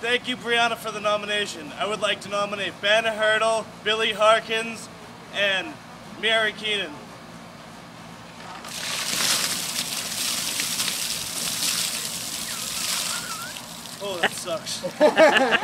Thank you, Brianna, for the nomination. I would like to nominate Ben Hurdle, Billy Harkins, and Mary Keenan. Oh, that sucks.